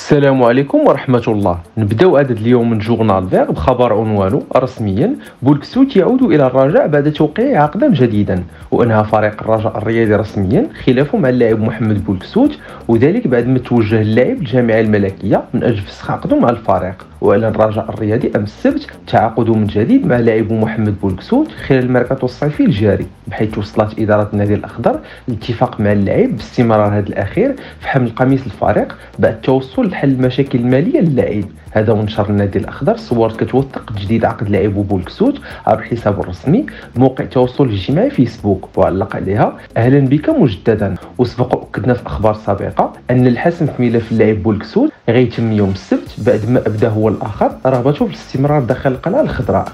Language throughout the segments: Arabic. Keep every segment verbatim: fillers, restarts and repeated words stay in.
السلام عليكم ورحمة الله. نبداو هذا اليوم من جورنال فيغ بخبر عنوانه رسميا: بولكسوت يعود إلى الرجاء بعد توقيع عقدا جديدا. وأنهى فريق الرجاء الرياضي رسميا خلافه مع اللاعب محمد بولكسوت، وذلك بعد ما توجه اللاعب للجامعة الملكية من أجل فسخ عقده مع الفريق. وأعلن الرجاء الرياضي أمس السبت تعاقده من جديد مع لاعب محمد بولكسوت خلال الميركاتو الصيفي الجاري، بحيث وصلت إدارة النادي الأخضر لاتفاق مع اللاعب باستمرار هذا الأخير في حمل قميص الفريق بعد التوصل لحل المشاكل المالية للاعب. هذا ونشر النادي الأخضر صور كتوثق تجديد عقد لاعب بولكسوت عبر حسابه الرسمي بموقع التواصل الاجتماعي فيسبوك، وعلق عليها: أهلا بك مجددا. وسبق وأكدنا في أخبار سابقة أن الحسم في ملف اللاعب بولكسوت غيتم يوم السبت بعد ما أبدا هو الآخر رغبته في الاستمرار داخل القلعة الخضراء.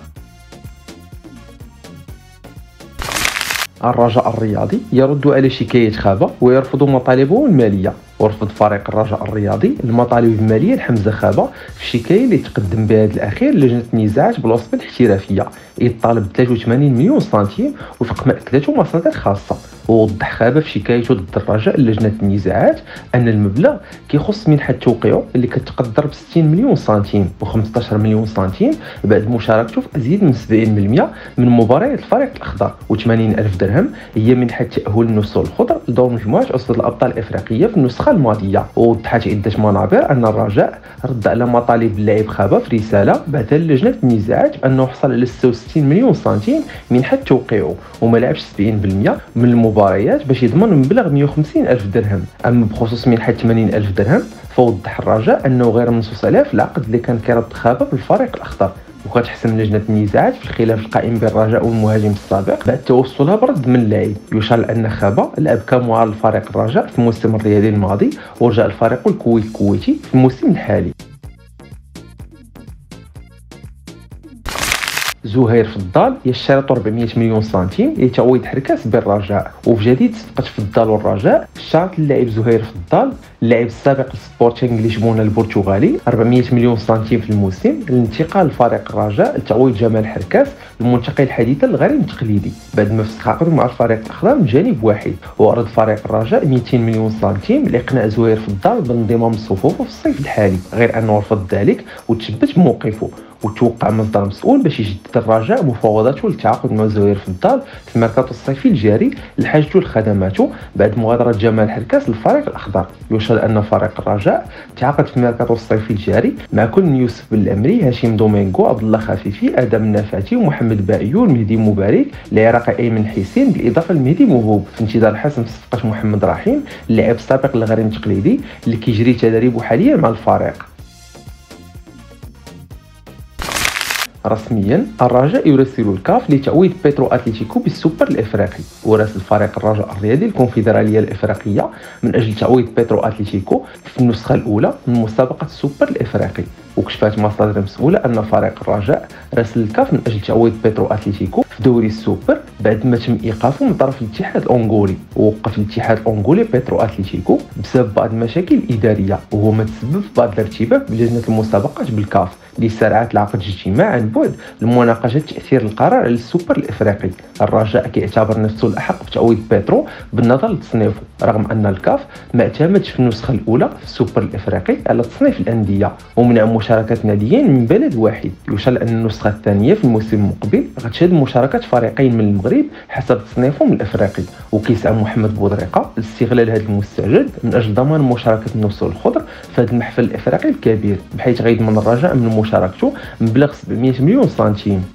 الرجاء الرياضي يرد على شكاية خابة ويرفض مطالبه المالية. ورفض فريق الرجاء الرياضي المطالب الماليه لحمزه خابه في الشكايه اللي تقدم بها الاخير لجنه النزاعات بالوصفه الاحترافيه، اذ طالب ثلاثة وثمانين مليون سنتيم وفق ما اكدته مصادر خاصه. ووضح خابه في شكايته ضد الرجاء لجنه النزاعات ان المبلغ كيخص منحه توقيعه اللي كتقدر ب ستين مليون سنتيم و15 مليون سنتيم بعد مشاركته في ازيد من سبعين بالمئة من مباريات الفريق الاخضر، و80 الف درهم هي منحه تاهل النسور الخضر لدور مجموعه اسود الابطال الافريقيه في النسخه الماضيه. ووضحت عده منابر ان الرجاء رد على مطالب اللاعب خابه في رساله بعثها لجنه النزاعات بانه حصل على ستة وستين مليون سنتيم منحه توقيعه وما لعبش سبعين بالمئة من المباريات باش يضمن مبلغ مئة وخمسين الف درهم. اما بخصوص منحه ثمانين الف درهم فوضح الرجاء انه غير منصوص عليه في العقد اللي كان كيربط خابه بالفريق الاخضر، وكتحسم لجنه النزاعات في الخلاف القائم بين الرجاء والمهاجم السابق بعد توصلها برد من اللاعب. يشار ان خابه لعب كمعار لفريق الرجاء في الموسم الرياضي الماضي، ورجع الفريق الكويت الكويتي في الموسم الحالي. زهير فضال يشترط أربعمئة مليون سنتيم لتعويض حركاس بالرجاء. وفي جديد صفقة فضال والرجاء اشترط اللاعب زهير فضال اللاعب السابق لسبورتينغ لشبونه البرتغالي أربعمئة مليون سنتيم في الموسم للانتقال لفريق الرجاء لتعويض جمال حركاس المنتقل حديثا للغريم التقليدي بعد ما فسخ عقده مع الفريق الاخضر من جانب واحد. وعرض فريق الرجاء مئتين مليون سنتيم لاقناع زهير فضال بالانضمام لصفوفه في الصيف الحالي، غير انه رفض ذلك وتثبت بموقفه. وتوقع مصدر مسؤول باش يجدد الرجاء مفاوضاته للتعاقد مع زهير فضال في الميركاتو الصيفي الجاري لحاجته لخدماته بعد مغادرة جمال حركاس للفريق الأخضر. يشار أن فريق الرجاء تعاقد في الميركاتو الصيفي الجاري مع كل يوسف بن الأمري، هاشم دومينغو، عبد الله خفيفي، آدم النافعتي، ومحمد بايون، مهدي مبارك، العراقي أيمن حسين، بالإضافة لمهدي موهوب، في انتظار حسم صفقة محمد رحيم اللاعب السابق للغريم التقليدي اللي كيجري تدريبه حاليا مع الفريق. رسميا الرجاء يرسل الكاف لتعويض بيترو اتليتيكو بالسوبر الافريقي. وراسل فريق الرجاء الرياضي الكونفدراليه الافريقيه من اجل تعويض بيترو اتليتيكو في النسخه الاولى من مسابقه السوبر الافريقي. وكشفت مصادر مسؤوله ان فريق الرجاء راسل الكاف من اجل تعويض بيترو اتليتيكو في دوري السوبر بعد ما تم ايقافه من طرف الاتحاد الانغولي. ووقف الاتحاد الانغولي بيترو اتليتيكو بسبب بعض المشاكل الاداريه، وهو ما تسبب في بعض الارتباك بلجنه المسابقات بالكاف اللي سرعت العقد اجتماع عن بعد لمناقشه تاثير القرار على السوبر الافريقي. الرجاء كيعتبر نفسه الاحق بتعويض بيترو بالنظر لتصنيفه، رغم ان الكاف ما اعتمدش في النسخه الاولى في السوبر الافريقي على تصنيف الانديه ومنع مشاركه ناديين من بلد واحد. يشار ان النسخه الثانيه في الموسم المقبل غتشهد مشاركه فريقين من المغرب حسب تصنيفهم الافريقي. وكيسعى محمد بودريقه لاستغلال هذا المستجد من اجل ضمان مشاركه النسور الخضر في هذا المحفل الافريقي الكبير، بحيث غيضمن الرجاء من مشاركته مبلغ سبعمئة مليون سنتيم.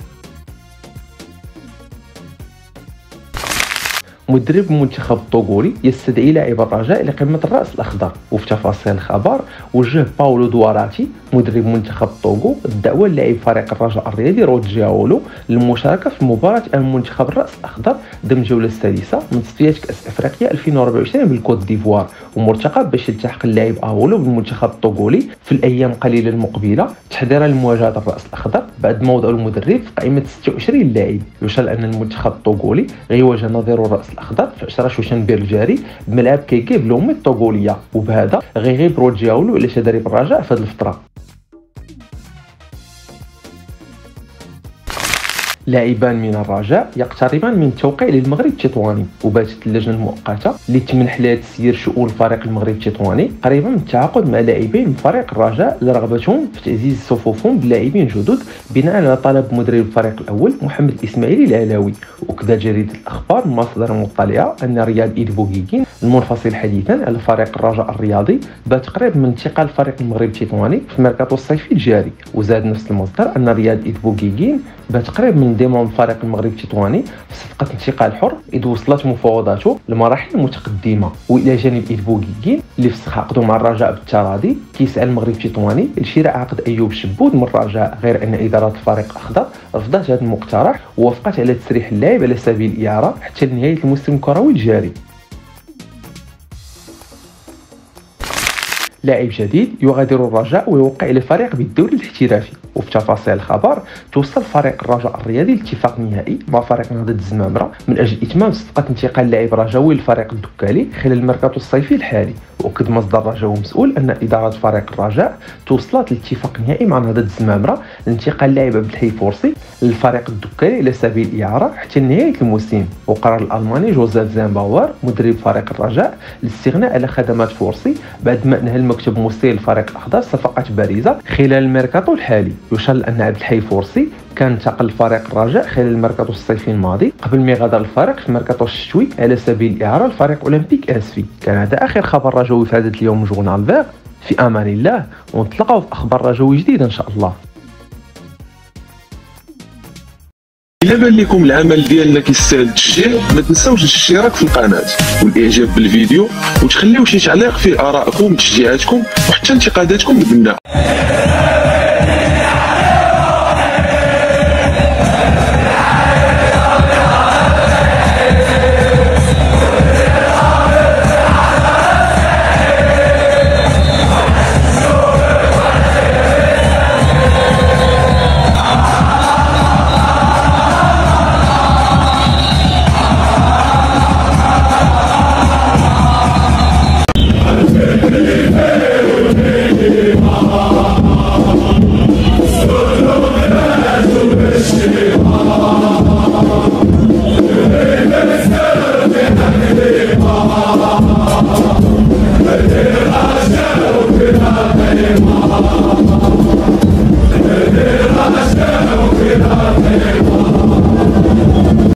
مدرب المنتخب الطوغولي يستدعي لاعب الرجاء لقمه الراس الاخضر. وفي تفاصيل الخبر وجه باولو دواراتي مدرب منتخب الطوغو الدعوه للاعب فريق الرجاء الرياضي روجياولو للمشاركه في مباراه امام منتخب الراس الاخضر ضمن الجوله السادسه من تصفيات كاس افريقيا ألفين وأربعة وعشرين بالكوت ديفوار، ومرتقب باش يلتحق اللاعب اولو بالمنتخب الطوغولي في الايام القليله المقبله تحضيرا لمواجهه الراس الاخضر بعد موضع المدرب في قائمه ستة وعشرين لاعب. يشار ان المنتخب الطوغولي غيواجه نظيره الراس الاخضر في عشرة شوشنبير الجاري بملعب كيكي بلومي الطوغوليه، وبهذا غيغيب روجياولو على تدريب الرجاء في هذه الفتره. لاعبان من الرجاء يقتربان من التوقيع للمغرب التطواني، وباتت اللجنه المؤقته اللي تمنح لها تسيير شؤون الفريق المغربي التطواني قريبا من التعاقد مع لاعبين من فريق الرجاء لرغبتهم في تعزيز صفوفهم بلاعبين جدد بناء على طلب مدرب الفريق الاول محمد الاسماعيلي العلاوي. وكذا جريده الاخبار من مصادر مطلعه ان رياض ايدبوغيكين المنفصل حديثا على فريق الرجاء الرياضي بات قريب من انتقال الفريق المغربي التطواني في الميركاتو الصيفي الجاري. وزاد نفس المصدر ان رياض ايدبوغيكين بات قريب من انضمام الفريق المغربي التطواني في صفقه انتقال حر اذ وصلت مفاوضاته لمراحل متقدمه. والى جانب ايدبوغيكين اللي فسخ عقده مع الرجاء بالتراضي كيسعى المغربي التطواني لشراء عقد ايوب شبود من الرجاء، غير ان اداره الفريق الاخضر رفضت هذا المقترح ووافقت على تسريح اللاعب على سبيل الاعاره حتى لنهايه الموسم الكروي الجاري. لاعب جديد يغادر الرجاء ويوقع لفريق بالدوري الاحترافي. وفي تفاصيل الخبر توصل فريق الرجاء الرياضي لاتفاق نهائي مع فريق نهضة الزمامرة من اجل اتمام صفقه انتقال لاعب رجاوي للفريق الدكالي خلال الميركاتو الصيفي الحالي. واكد مصدر رجاوي مسؤول ان اداره فريق الرجاء توصلت لاتفاق نهائي مع نهضة الزمامرة لانتقال لاعب عبد الحي فورسي للفريق الدكالي على سبيل الاعاره حتى نهايه الموسم. وقرر الالماني جوزيف زامباور مدرب فريق الرجاء الاستغناء على خدمات فورسي بعد ما انهى المكتب المسير للفريق الاخضر صفقات بارزه خلال الميركاتو الحالي. يشار ان عبد الحي فورسي كان انتقل لفريق الرجاء خلال الميركاتو الصيفي الماضي قبل ما يغادر الفريق في الميركاتو الشتوي على سبيل الاعاره لفريق اولمبيك اسفي. كان هذا اخر خبر رجوي في هذا اليوم من جورنال فيغ. في امان الله ونتلاقاو في اخبار رجوي جديده ان شاء الله. إلا بان لكم العمل ديالنا كيستاهل التشجيع ما تنساوش الاشتراك في القناه والاعجاب بالفيديو وتخليو شي تعليق فيه ارائكم وتشجيعاتكم وحتى انتقاداتكم البناء.